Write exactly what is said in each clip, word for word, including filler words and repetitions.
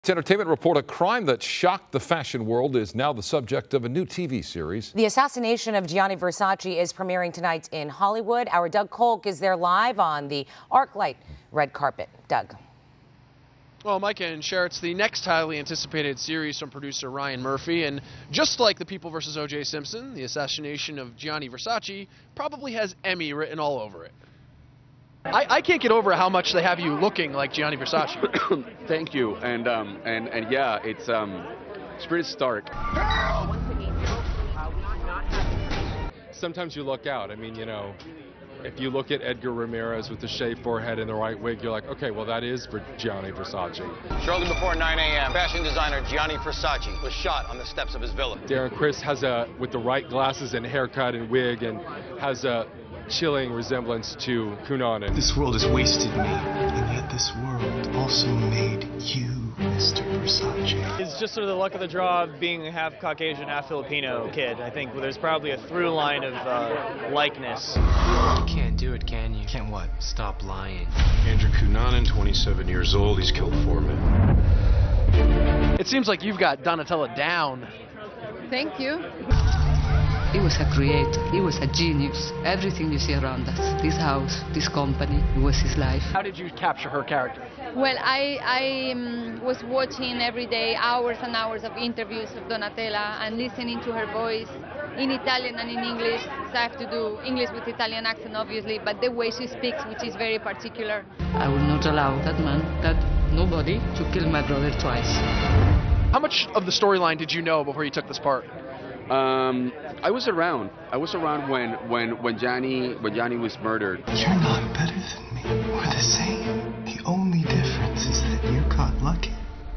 Entertainment report: a crime that shocked the fashion world is now the subject of a new T V series. The Assassination of Gianni Versace is premiering tonight in Hollywood. Our Doug Kolk is there live on the ArcLight red carpet. Doug. Well, Mike and Cher, it's the next highly anticipated series from producer Ryan Murphy, and just like The People versus O J Simpson, The Assassination of Gianni Versace probably has Emmy written all over it. I, I can't get over how much they have you looking like Gianni Versace. Thank you, and um, and and yeah, it's um, it's pretty stark. Sometimes you look out. I mean, you know, if you look at Edgar Ramirez with the shaved forehead and the right wig, you're like, okay, well, that is for Gianni Versace. Shortly before nine A M, fashion designer Gianni Versace was shot on the steps of his villa. Darren Criss has a, with the right glasses and haircut and wig, and has a chilling resemblance to Cunanan. This world has wasted me, and yet this world also made you, Mister Versace. It's just sort of the luck of the draw of being a half Caucasian, half Filipino kid. I think there's probably a through line of uh, likeness. You can't do it, can you? Can't what? Stop lying. Andrew Cunanan, twenty-seven years old. He's killed four men. It seems like you've got Donatella down. Thank you. He was a creator. He was a genius. Everything you see around us, this house, this company, it was his life. How did you capture her character? Well, I, I um, was watching every day hours and hours of interviews of Donatella and listening to her voice in Italian and in English. So I have to do English with Italian accent, obviously, but the way she speaks, which is very particular. I will not allow that man, that nobody, to kill my brother twice. How much of the storyline did you know before you took this part? Um, I was around. I was around when when when Gianni when Gianni was murdered. You're not better than me. We're the same. The only difference is that you got lucky.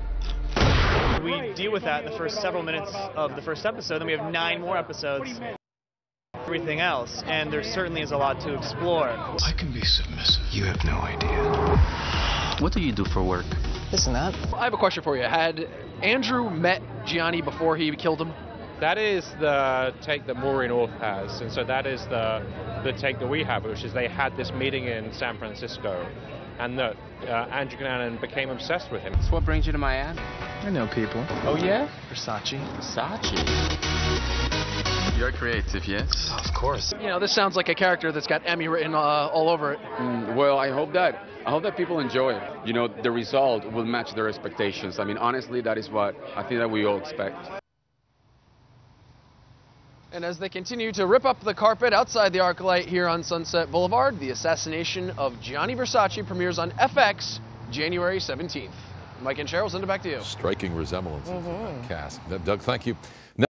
We deal with that in the first several minutes of the first episode, then we have nine more episodes. Everything else, and there certainly is a lot to explore. I can be submissive. You have no idea. What do you do for work? Listen, that. I have a question for you. Had Andrew met Gianni before he killed him? That is the take that Maureen Orth has, and so that is the the take that we have, which is they had this meeting in San Francisco, and that uh, Andrew Cunanan became obsessed with him. So what brings you to Miami? I know people. Oh yeah? Versace. Versace. You're creative, yes? Of course. You know, this sounds like a character that's got Emmy written uh, all over it. Mm, well, I hope that I hope that people enjoy it. You know, the result will match their expectations. I mean, honestly, that is what I think that we all expect. And as they continue to rip up the carpet outside the ArcLight here on Sunset Boulevard, The Assassination of Gianni Versace premieres on F X January seventeenth. Mike and Cheryl, send it back to you. Striking resemblance. Mm-hmm. Cast. Doug, thank you.